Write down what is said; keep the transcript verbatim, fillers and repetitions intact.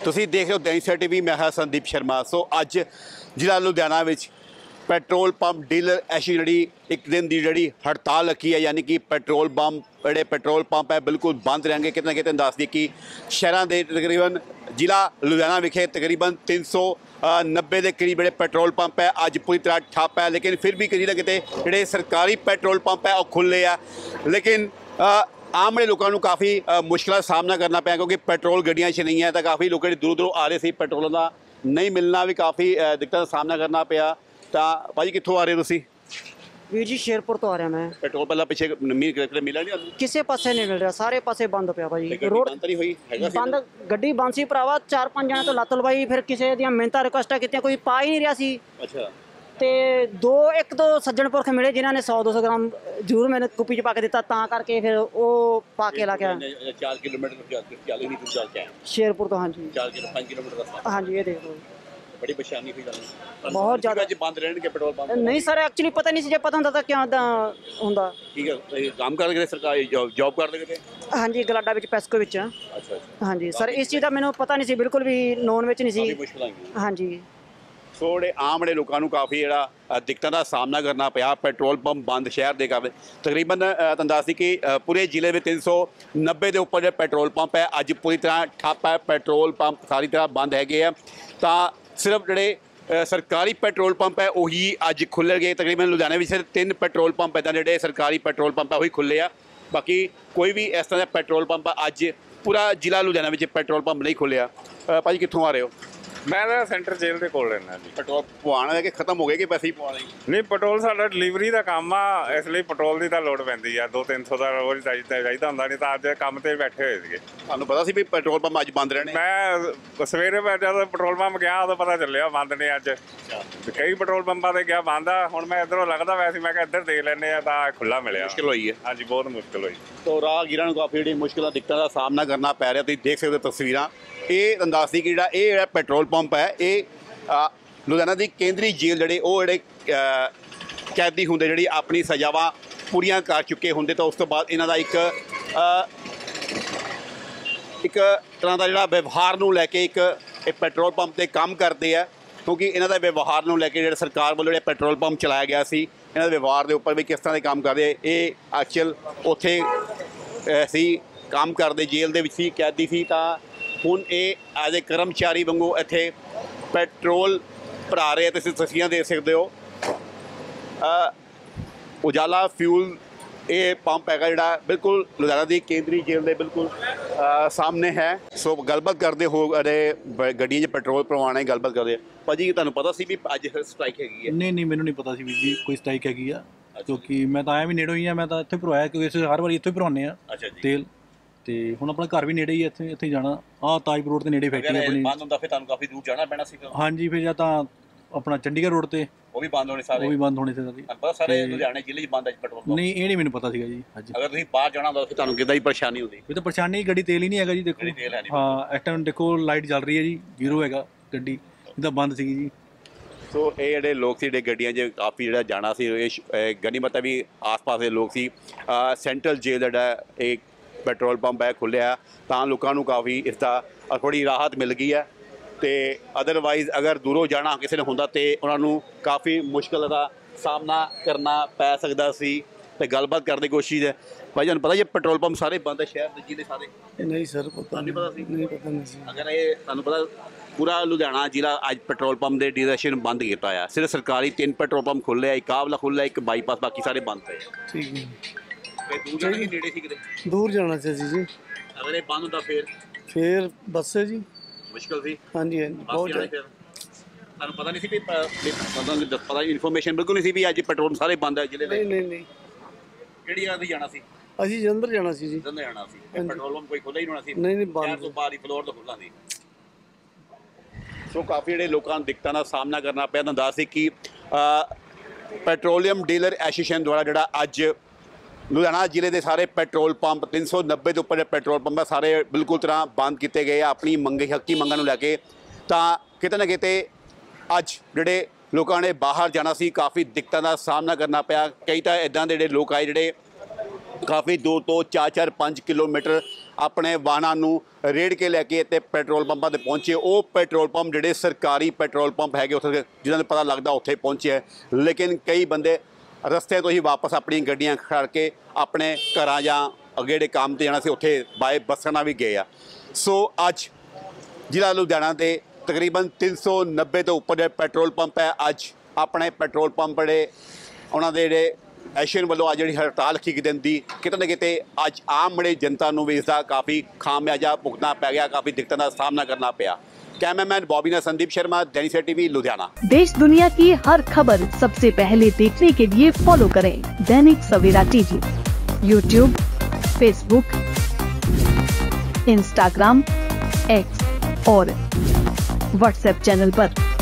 ਤੁਸੀਂ ਦੇਖ ਰਹੇ ਹੋ दैनिक सवेरा टीवी। मैं हाँ संदीप शर्मा। सो अज जिला लुधियाना विच ਪੈਟਰੋਲ ਪੰਪ ਡੀਲਰ ਐਸੋਸੀਏਸ਼ਨ ਜਿਹੜੀ ਇੱਕ ਦਿਨ ਦੀ ਜਿਹੜੀ ਹੜਤਾਲ ਰੱਖੀ ਹੈ, ਯਾਨੀ ਕਿ ਪੈਟਰੋਲ ਪੰਪ ਜਿਹੜੇ ਪੈਟਰੋਲ ਪੰਪ ਹੈ ਬਿਲਕੁਲ ਬੰਦ ਰਹਿਣਗੇ। ਕਿਤੇ ਨਾ ਕਿਤੇ ਦੱਸ ਦਈਏ ਕਿ ਸ਼ਹਿਰਾਂ ਦੇ ਤਕਰੀਬਨ ਜ਼ਿਲ੍ਹਾ ਲੁਧਿਆਣਾ ਵਿਖੇ ਤਕਰੀਬਨ ਤਿੰਨ ਸੌ ਨੱਬੇ ਦੇ ਕਰੀਬ ਜਿਹੜੇ ਪੈਟਰੋਲ ਪੰਪ ਹੈ ਅੱਜ ਪੂਰੀ ਤਰ੍ਹਾਂ ਠੱਪ ਹੈ, ਲੇਕਿਨ ਫਿਰ ਵੀ ਕਿਤੇ ਨਾ ਕਿਤੇ ਜਿਹੜੇ ਸਰਕਾਰੀ ਪੈਟਰੋਲ ਪੰਪ ਹੈ ਉਹ ਖੁੱਲ੍ਹੇ ਆ। ਲੇਕਿਨ ਆਮ ਜਿਹੜੇ ਲੋਕਾਂ ਨੂੰ ਕਾਫੀ ਮੁਸ਼ਕਿਲਾਂ ਦਾ ਸਾਹਮਣਾ ਕਰਨਾ ਪਿਆ, ਕਿਉਂਕਿ ਪੈਟਰੋਲ ਗੱਡੀਆਂ 'ਚ ਨਹੀਂ ਹੈ ਤਾਂ ਕਾਫੀ ਲੋਕ ਜਿਹੜੇ ਦੂਰੋਂ ਦੂਰੋਂ ਆ ਰਹੇ ਸੀ, ਪੈਟਰੋਲਾਂ ਦਾ ਨਹੀਂ ਮਿਲਣਾ ਵੀ ਕਾਫੀ ਦਿੱਕਤਾਂ ਦਾ ਸਾਹਮਣਾ ਕਰਨਾ ਪਿਆ। ਤਾਂ ਭਾਜੀ ਕਿੱਥੋਂ ਆ ਰਹੇ ਤੁਸੀਂ? ਵੀਰ ਜੀ ਸ਼ੇਰਪੁਰ ਤੋਂ ਆ ਰਿਹਾ ਮੈਂ। ਪੈਟਰੋਲ ਪਹਿਲਾਂ ਪਿੱਛੇ ਮਿਲਿਆ ਨਹੀਂ ਤੁਹਾਨੂੰ? ਕਿਸੇ ਪਾਸੇ ਨਹੀਂ ਮਿਲ ਰਿਹਾ, ਸਾਰੇ ਪਾਸੇ ਬੰਦ ਪਿਆ ਭਾਜੀ। ਰੋਡ ਬੰਦ ਨਹੀਂ ਹੋਈ ਹੈਗਾ ਸੀ? ਬੰਦ ਗੱਡੀ ਬੰਦ ਸੀ ਭਰਾਵਾ। ਚਾਰ ਪੰਜ ਜਣੇ ਤੋਂ ਲੱਤ ਲਵਾਈ, ਫਿਰ ਕਿਸੇ ਦੀਆਂ ਮਿਹਨਤਾਂ ਰਿਕੁਐਸਟਾਂ ਕੀਤੀਆਂ, ਕੋਈ ਪਾ ਹੀ ਨਹੀਂ ਰਿਹਾ ਸੀ। ਅੱਛਾ। ਤੇ ਦੋ ਇੱਕ ਦੋ ਸੱਜਣ ਪੁਰਖ ਮਿਲੇ ਜਿਨ੍ਹਾਂ ਨੇ ਸੌ ਦੋ ਸੌ ਗ੍ਰਾਮ ਜ਼ਰੂਰ ਮੈਨੂੰ ਕੁੱਪੀ 'ਚ ਪਾ ਕੇ ਦਿੱਤਾ, ਤਾਂ ਕਰਕੇ ਫਿਰ ਉਹ ਪਾ ਕੇ ਲਾ ਕੇ ਚਾਰ ਕਿਲੋਮੀਟਰ ਚਾਲੀ ਨਹੀਂ ਚੱਲ ਕੇ ਸ਼ੇਰਪੁਰ ਤੋਂ। ਹਾਂਜੀ ਚਾਰ ਕਿਲੋ ਪੰਜ ਕਿਲੋਮੀਟਰ ਰਸਤਾ। ਹਾਂਜੀ ਇਹ ਦੇਖ ਲਓ ਬੜੀ ਪਰੇਸ਼ਾਨੀ ਹੋਈ ਤੁਹਾਨੂੰ? ਬਹੁਤ ਜ਼ਿਆਦਾ। ਅੱਜ ਬੰਦ ਰਹਿਣਗੇ ਪੈਟਰੋਲ ਪੰਪ? ਨਹੀਂ ਸਰ, ਐਕਚੁਅਲੀ ਪਤਾ ਨਹੀਂ ਸੀ, ਜੇ ਪਤਾ ਹੁੰਦਾ ਤਾਂ ਕਿਉਂ ਦਾ ਹੁੰਦਾ। ਠੀਕ ਹੈ, ਕੰਮ ਕਰ ਰਹੇ ਸਰਕਾਰੀ ਜੌਬ ਕਰ ਰਹੇ? ਹਾਂਜੀ ਗਲਾਡਾ ਵਿੱਚ ਪੈਸਕੋ ਵਿੱਚ। ਅੱਛਾ। ਹਾਂਜੀ ਸਰ, ਇਸ ਚੀਜ਼ ਦਾ ਮੈਨੂੰ ਪਤਾ ਨਹੀਂ ਸੀ, ਬਿਲਕੁਲ ਵੀ ਨੋਨ ਵਿੱਚ ਨਹੀਂ ਸੀ। ਹਾਂਜੀ। ਸੋ ਜਿਹੜੇ ਆਮ ਜਿਹੜੇ ਲੋਕਾਂ ਨੂੰ ਕਾਫੀ ਜਿਹੜਾ ਦਿੱਕਤਾਂ ਦਾ ਸਾਹਮਣਾ ਕਰਨਾ ਪਿਆ, ਪੈਟਰੋਲ ਪੰਪ ਬੰਦ ਸ਼ਹਿਰ ਦੇ ਕਾਫੀ ਤਕਰੀਬਨ ਤੁਹਾਨੂੰ ਦੱਸ ਦੀ ਕਿ ਪੂਰੇ ਜ਼ਿਲ੍ਹੇ ਵਿੱਚ ਤਿੰਨ ਸੌ ਨੱਬੇ ਦੇ ਉੱਪਰ ਜਿਹੜੇ ਪੈਟਰੋਲ ਪੰਪ ਹੈ ਅੱਜ ਪੂਰੀ ਤਰ੍ਹਾਂ ਠੱਪ ਹੈ। ਪੈਟਰੋਲ ਪੰਪ ਸਾਰੀ ਤਰ੍ਹਾਂ ਬੰਦ ਹੈਗੇ ਆ। ਤਾਂ ਸਿਰਫ ਜਿਹੜੇ ਸਰਕਾਰੀ ਪੈਟਰੋਲ ਪੰਪ ਹੈ ਉਹੀ ਅੱਜ ਖੁੱਲ੍ਹ ਗਏ। ਤਕਰੀਬਨ ਲੁਧਿਆਣੇ ਵਿੱਚ ਸਿਰਫ ਤਿੰਨ ਪੈਟਰੋਲ ਪੰਪ ਇੱਦਾਂ ਜਿਹੜੇ ਸਰਕਾਰੀ ਪੈਟਰੋਲ ਪੰਪ ਹੈ ਉਹੀ ਖੁੱਲ੍ਹੇ ਆ। ਬਾਕੀ ਕੋਈ ਵੀ ਇਸ ਤਰ੍ਹਾਂ ਦਾ ਪੈਟਰੋਲ ਪੰਪ ਅੱਜ ਪੂਰਾ ਜ਼ਿਲ੍ਹਾ ਲੁਧਿਆਣਾ ਵਿੱਚ ਪੈਟਰੋਲ ਪੰਪ ਨਹੀਂ ਖੁੱਲ੍ਹਿਆ। ਭਾਜੀ ਕਿੱਥੋਂ ਆ ਰਹੇ ਹੋ? ਮੈਂ ਤਾਂ ਸੈਂਟਰ ਜੇਲ੍ਹ ਦੇ ਕੋਲ ਰਹਿੰਦਾ ਜੀ। ਪੈਟਰੋਲ ਪਵਾਉਣਾ ਹੈ ਕਿ ਖਤਮ ਹੋ ਗਏ ਕਿ ਪੈਸੇ ਹੀ ਪਵਾ ਰਹੇ? ਨਹੀਂ, ਪੈਟਰੋਲ ਸਾਡਾ ਡਿਲੀਵਰੀ ਦਾ ਕੰਮ ਆ, ਇਸ ਲਈ ਪੈਟਰੋਲ ਦੀ ਤਾਂ ਲੋੜ ਪੈਂਦੀ ਆ। ਦੋ ਤਿੰਨ ਸੌ ਦਾ ਰੋਜ਼ ਚਾਹੀਦਾ ਚਾਹੀਦਾ ਹੁੰਦਾ, ਨਹੀਂ ਤਾਂ ਅੱਜ ਕੰਮ 'ਤੇ ਬੈਠੇ ਹੋਏ ਸੀਗੇ। ਤੁਹਾਨੂੰ ਪਤਾ ਸੀ ਵੀ ਪੈਟਰੋਲ ਪੰਪ ਅੱਜ ਬੰਦ ਰਹਿਣੇ? ਮੈਂ ਸਵੇਰੇ ਮੈਂ ਜਦੋਂ ਪੈਟਰੋਲ ਪੰਪ ਗਿਆ ਉਦੋਂ ਪਤਾ ਚੱਲਿਆ ਬੰਦ ਨੇ ਅੱਜ। ਕਈ ਪੈਟਰੋਲ ਪੰਪਾਂ 'ਤੇ ਗਿਆ ਬੰਦ ਆ। ਹੁਣ ਮੈਂ ਇੱਧਰੋਂ ਲੱਗਦਾ ਵੈਸੇ ਮੈਂ ਕਿਹਾ ਇੱਧਰ ਦੇਖ ਲੈਂਦੇ ਆ ਤਾਂ ਖੁੱਲ੍ਹਾ ਮਿਲਿਆ। ਮੁਸ਼ਕਿਲ ਹੋਈ ਹੈ? ਹਾਂਜੀ ਬਹੁਤ ਮੁਸ਼ਕਿਲ ਹੋਈ। ਤੋ ਰਾਹਗੀਰਾਂ ਨੂੰ ਕਾਫੀ ਜਿਹੜੀ ਮੁਸ਼ਕਿਲਾਂ ਦਿੱਕਤਾਂ ਦਾ ਸਾਹਮਣਾ ਕਰਨਾ ਪੈ ਰਿਹਾ। ਤੁਸੀਂ ਦੇਖ ਸਕਦੇ ਹੋ ਤਸਵੀਰਾਂ। ਇਹ ਅੰਦਾਜ਼ ਸੀ ਕਿ ਜਿਹੜਾ ਇਹ ਜਿਹੜਾ ਪੈਟਰੋਲ ਪੰਪ ਹੈ ਇਹ ਲੁਧਿਆਣਾ ਦੀ ਕੇਂਦਰੀ ਜੇਲ੍ਹ ਜਿਹੜੇ ਉਹ ਜਿਹੜੇ ਕੈਦੀ ਹੁੰਦੇ ਜਿਹੜੀ ਆਪਣੀ ਸਜ਼ਾਵਾਂ ਪੂਰੀਆਂ ਕਰ ਚੁੱਕੇ ਹੁੰਦੇ, ਤਾਂ ਉਸ ਤੋਂ ਬਾਅਦ ਇਹਨਾਂ ਦਾ ਇੱਕ ਇੱਕ ਤਰ੍ਹਾਂ ਦਾ ਜਿਹੜਾ ਵਿਵਹਾਰ ਨੂੰ ਲੈ ਕੇ ਇੱਕ ਇਹ ਪੈਟਰੋਲ ਪੰਪ 'ਤੇ ਕੰਮ ਕਰਦੇ ਆ, ਕਿਉਂਕਿ ਇਹਨਾਂ ਦਾ ਵਿਵਹਾਰ ਨੂੰ ਲੈ ਕੇ ਜਿਹੜਾ ਸਰਕਾਰ ਵੱਲੋਂ ਜਿਹੜਾ ਪੈਟਰੋਲ ਪੰਪ ਚਲਾਇਆ ਗਿਆ ਸੀ, ਇਹਨਾਂ ਦੇ ਵਿਵਹਾਰ ਦੇ ਉੱਪਰ ਵੀ ਕਿਸ ਤਰ੍ਹਾਂ ਦੇ ਕੰਮ ਕਰਦੇ। ਇਹ ਐਕਚੁਅਲ ਉੱਥੇ ਸੀ ਕੰਮ ਕਰਦੇ, ਜੇਲ੍ਹ ਦੇ ਵਿੱਚ ਸੀ, ਕੈਦੀ ਸੀ, ਤਾਂ ਹੁਣ ਇਹ ਐਜ਼ ਏ ਕਰਮਚਾਰੀ ਵਾਂਗੂ ਇੱਥੇ ਪੈਟਰੋਲ ਭਰਾ ਰਹੇ। ਤੁਸੀਂ ਤਸਵੀਰਾਂ ਦੇਖ ਸਕਦੇ ਹੋ। ਉਜਾਲਾ ਫਿਊਲ ਇਹ ਪੰਪ ਹੈਗਾ ਜਿਹੜਾ ਬਿਲਕੁਲ ਲੁਧਿਆਣਾ ਦੀ ਕੇਂਦਰੀ ਜੇਲ੍ਹ ਦੇ ਬਿਲਕੁਲ ਸਾਹਮਣੇ ਹੈ। ਸੋ ਗੱਲਬਾਤ ਕਰਦੇ ਹੋ ਅਰੇ ਗੱਡੀਆਂ 'ਚ ਪੈਟਰੋਲ ਭਰਵਾਉਣਾ ਹੀ ਗੱਲਬਾਤ ਕਰਦੇ। ਭਾਜੀ ਤੁਹਾਨੂੰ ਪਤਾ ਸੀ ਵੀ ਅੱਜ ਸਟ੍ਰਾਈਕ ਹੈਗੀ ਹੈ? ਨਹੀਂ ਨਹੀਂ, ਮੈਨੂੰ ਨਹੀਂ ਪਤਾ ਸੀ ਵੀ ਜੀ ਕੋਈ ਸਟ੍ਰਾਈਕ ਹੈਗੀ ਆ, ਕਿਉਂਕਿ ਮੈਂ ਤਾਂ ਆਇਆ ਵੀ ਨੇੜੋਂ ਹੀ ਆ। ਮੈਂ ਤਾਂ ਇੱਥੇ ਭਰਵਾਇਆ ਕਿਉਂਕਿ ਅਸੀਂ ਹਰ ਵਾਰੀ ਇੱਥੇ ਹੀ ਭਰਵਾਉਂਦੇ ਆ ਤੇਲ। ਤੇ ਹੁਣ ਆਪਣਾ ਘਰ ਵੀ ਨੇੜੇ ਹੀ ਇੱਥੇ ਇੱਥੇ ਜਾਣਾ। ਆਹ ਤਾਜਪੁਰ ਰੋਡ 'ਤੇ ਨੇੜੇ ਫੈਕਟਰੀ ਆਪਣੀ। ਬੰਦ ਹੁੰਦਾ ਫਿਰ ਤੁਹਾਨੂੰ ਕਾਫੀ ਦੂਰ ਜਾਣਾ ਪੈਣਾ ਸੀ? ਹਾਂਜੀ, ਫਿਰ ਜਾਂ ਤਾਂ ਆਪਣਾ ਚੰਡੀਗੜ੍ਹ ਰੋਡ 'ਤੇ ਉਹ ਵੀ ਬੰਦ ਹੋਣੇ ਸਾਰੇ? ਉਹ ਵੀ ਬੰਦ ਹੋਣੇ ਸੀ ਸਾਰੇ। ਸਾਰੇ ਲੁਧਿਆਣੇ ਜ਼ਿਲ੍ਹੇ 'ਚ ਬੰਦ ਹੈ ਪੈਟਰੋਲ ਪੰਪ? ਨਹੀਂ, ਇਹ ਨਹੀਂ ਮੈਨੂੰ ਪਤਾ ਸੀਗਾ ਜੀ। ਅੱਜ ਅਗਰ ਤੁਸੀਂ ਬਾਹਰ ਜਾਣਾ ਹੁੰਦਾ ਫਿਰ ਤੁਹਾਨੂੰ ਕਿੱਦਾਂ ਦੀ ਪਰੇਸ਼ਾਨੀ ਹੁੰਦੀ? ਇਹ ਤਾਂ ਪਰੇਸ਼ਾਨੀ, ਗੱਡੀ ਤੇਲ ਹੀ ਨਹੀਂ ਹੈਗਾ ਜੀ। ਦੇਖੋ ਹਾਂ, ਇਸ ਟਾਈਮ ਦੇਖੋ ਲਾਈਟ ਚੱਲ ਰਹੀ ਹੈ ਜੀ, ਜ਼ੀਰੋ ਹੈਗਾ ਗੱਡੀ, ਇਹ ਤਾਂ ਬੰਦ ਸੀਗੀ ਜੀ। ਸੋ ਇਹ ਜਿਹੜੇ ਲੋਕ ਸੀ ਜਿਹੜੇ ਗੱਡੀਆਂ 'ਚ ਕਾਫੀ ਜਿਹੜਾ ਜਾਣਾ ਸੀ, ਇਹ ਗਨੀਮਤ ਹੈ ਵੀ ਆਸ ਪਾਸ ਦੇ ਲੋਕ ਸੀ। ਸੈਂਟਰਲ ਜੇਲ੍ਹ ਜਿਹੜਾ ਇਹ ਪੈਟਰੋਲ ਪੰਪ ਹੈ ਖੁੱਲ੍ਹਿਆ ਤਾਂ ਲੋਕਾਂ ਨੂੰ ਕਾਫੀ ਇਸ ਦਾ ਥੋੜ੍ਹੀ ਰਾਹਤ ਮਿਲ ਗਈ ਹੈ। ਅਤੇ ਅਦਰਵਾਈਜ਼ ਅਗਰ ਦੂਰੋਂ ਜਾਣਾ ਕਿਸੇ ਨੇ ਹੁੰਦਾ ਤਾਂ ਉਹਨਾਂ ਨੂੰ ਕਾਫੀ ਮੁਸ਼ਕਿਲ ਦਾ ਸਾਹਮਣਾ ਕਰਨਾ ਪੈ ਸਕਦਾ ਸੀ। ਅਤੇ ਗੱਲਬਾਤ ਕਰਨ ਦੀ ਕੋਸ਼ਿਸ਼ ਹੈ। ਭਾਈ ਤੁਹਾਨੂੰ ਪਤਾ ਜੀ ਪੈਟਰੋਲ ਪੰਪ ਸਾਰੇ ਬੰਦ ਹੈ ਸ਼ਹਿਰ ਦੇ ਜ਼ਿਲ੍ਹੇ ਸਾਰੇ? ਨਹੀਂ ਸਰ, ਪਤਾ ਨਹੀਂ ਪਤਾ ਸੀ? ਨਹੀਂ ਪਤਾ ਨਹੀਂ ਸੀ। ਅਗਰ ਇਹ ਤੁਹਾਨੂੰ ਪਤਾ ਪੂਰਾ ਲੁਧਿਆਣਾ ਜ਼ਿਲ੍ਹਾ ਅੱਜ ਪੈਟਰੋਲ ਪੰਪ ਦੇ ਡੀਲਰਸ਼ਿਪ ਬੰਦ ਕੀਤਾ ਹੋਇਆ। ਸਿਰਫ ਸਰਕਾਰੀ ਤਿੰਨ ਪੈਟਰੋਲ ਪੰਪ ਖੁੱਲ੍ਹੇ ਆ, ਇੱਕ ਆਹ ਵਾਲਾ ਖੁੱਲ੍ਹਾ, ਇੱਕ ਬਾਈਪਾਸ, ਬਾਕੀ ਸਾਰੇ ਬੰਦ ਹੈ। ਠੀਕ ਹੈ। ਦੂਰ ਜਾਣਾ ਕਿ ਨੇੜੇ ਸੀ ਕਿਤੇ? ਦੂਰ ਜਾਣਾ ਸੀ ਜੀ। ਅਗਰ ਇਹ ਬੰਦ ਹੁੰਦਾ ਫਿਰ? ਫਿਰ ਬੱਸ ਹੈ ਜੀ। ਮੁਸ਼ਕਿਲ ਸੀ? ਹਾਂਜੀ ਹਾਂਜੀ, ਬਹੁਤ ਜ਼ਿਆਦਾ। ਤੁਹਾਨੂੰ ਪਤਾ ਨਹੀਂ ਸੀ ਵੀ ਪਤਾ ਇਨਫੋਰਮੇਸ਼ਨ ਬਿਲਕੁਲ ਨਹੀਂ ਸੀ ਵੀ ਅੱਜ ਪੈਟਰੋਲ ਸਾਰੇ ਬੰਦ ਹੈ ਜ਼ਿਲ੍ਹੇ ਦੇ? ਨਹੀਂ ਨਹੀਂ ਨਹੀਂ। ਕਿਹੜੀ ਜਗ੍ਹਾ 'ਤੇ ਜਾਣਾ ਸੀ? ਅਸੀਂ ਜਲੰਧਰ ਜਾਣਾ ਸੀ ਜੀ। ਜਲੰਧਰ ਜਾਣਾ ਸੀ। ਪੈਟਰੋਲ ਪੰਪ ਕੋਈ ਖੁੱਲ੍ਹਾ ਹੀ ਹੋਣਾ ਸੀ? ਨਹੀਂ ਨਹੀਂ, ਬੰਦ ਤੋਂ ਬਾਹਰ ਹੀ ਫਲੋਰ ਤੋਂ ਖੁੱਲ੍ਹਾ ਸੀ। ਸੋ ਕਾਫੀ ਜਿਹੜੇ ਲੋਕਾਂ ਨੂੰ ਦਿੱਕਤਾਂ ਦਾ ਸਾਹਮਣਾ ਕਰਨਾ ਪਿਆ। ਤੁਹਾਨੂੰ ਦੱਸ ਸੀ ਕਿ ਪੈਟਰੋਲੀਅਮ ਡੀਲਰ ਐਸੋਸੀਏਸ਼ਨ ਦੁਆਰਾ ਜਿਹੜਾ ਅੱਜ ਲੁਧਿਆਣਾ ਜ਼ਿਲ੍ਹੇ ਦੇ ਸਾਰੇ ਪੈਟਰੋਲ ਪੰਪ ਤਿੰਨ ਸੌ ਨੱਬੇ ਦੇ ਉੱਪਰ ਪੈਟਰੋਲ ਪੰਪ ਆ ਸਾਰੇ ਬਿਲਕੁਲ ਤਰ੍ਹਾਂ ਬੰਦ ਕੀਤੇ ਗਏ ਆ ਆਪਣੀ ਮੰਗੇ ਹੱਕੀ ਮੰਗਾਂ ਨੂੰ ਲੈ ਕੇ। ਤਾਂ ਕਿਤੇ ਨਾ ਕਿਤੇ ਅੱਜ ਜਿਹੜੇ ਲੋਕਾਂ ਨੇ ਬਾਹਰ ਜਾਣਾ ਸੀ ਕਾਫੀ ਦਿੱਕਤਾਂ ਦਾ ਸਾਹਮਣਾ ਕਰਨਾ ਪਿਆ। ਕਈ ਤਾਂ ਇੱਦਾਂ ਦੇ ਜਿਹੜੇ ਲੋਕ ਆਏ ਜਿਹੜੇ ਕਾਫੀ ਦੂਰ ਤੋਂ ਚਾਰ ਚਾਰ ਪੰਜ ਕਿਲੋਮੀਟਰ ਆਪਣੇ ਵਾਹਨਾਂ ਨੂੰ ਰੇੜ ਕੇ ਲੈ ਕੇ ਤੇ ਪੈਟਰੋਲ ਪੰਪਾਂ ਤੇ ਪਹੁੰਚੇ। ਉਹ ਪੈਟਰੋਲ ਪੰਪ ਜਿਹੜੇ ਸਰਕਾਰੀ ਪੈਟਰੋਲ ਪੰਪ ਹੈਗੇ ਉੱਥੇ ਜਿਨ੍ਹਾਂ ਨੂੰ ਪਤਾ ਲੱਗਦਾ ਉੱਥੇ ਪਹੁੰਚੇ, ਲੇਕਿਨ ਕਈ ਬੰਦੇ ਰਸਤੇ ਤੋਂ ਹੀ ਵਾਪਸ ਆਪਣੀਆਂ ਗੱਡੀਆਂ ਖੜ ਕੇ ਆਪਣੇ ਘਰਾਂ ਜਾਂ ਅੱਗੇ ਜਿਹੜੇ ਕੰਮ ਤੇ ਜਾਣਾ ਸੀ ਉੱਥੇ ਬਾਏ ਬੱਸਾਂ ਨਾਲ ਵੀ ਗਏ ਆ। ਸੋ ਅੱਜ ਜ਼ਿਲ੍ਹਾ ਲੁਧਿਆਣਾ ਦੇ ਤਕਰੀਬਨ ਤਿੰਨ ਸੌ ਨੱਬੇ ਤੋਂ ਉੱਪਰ ਜਿਹੜੇ ਪੈਟਰੋਲ ਪੰਪ ਹੈ, ਅੱਜ ਆਪਣੇ ਪੈਟਰੋਲ ਪੰਪ ਜਿਹੜੇ ਉਹਨਾਂ ਦੇ ਜਿਹੜੇ ਐਸ਼ੀਅਨ ਵੱਲੋਂ ਅੱਜ ਜਿਹੜੀ ਹੜਤਾਲ ਰੱਖੀ ਦਿਨ ਦੀ, ਕਿਤੇ ਨਾ ਕਿਤੇ ਅੱਜ ਆਮ ਬੜੇ ਜਨਤਾ ਨੂੰ ਵੀ ਇਸਦਾ ਕਾਫੀ ਖਾਮਿਆਜਾ ਭੁਗਤਣਾ ਪੈ ਗਿਆ, ਕਾਫੀ ਦਿੱਕਤਾਂ ਦਾ सामना करना पाया। कैमरामैन बॉबी ने संदीप शर्मा, दैनिक सवेरा टीवी लुधियाना। देश दुनिया की हर खबर सबसे पहले देखने के लिए फॉलो करें Dainik Savera TV, YouTube, Facebook, Instagram, X और व्हाट्सएप चैनल पर।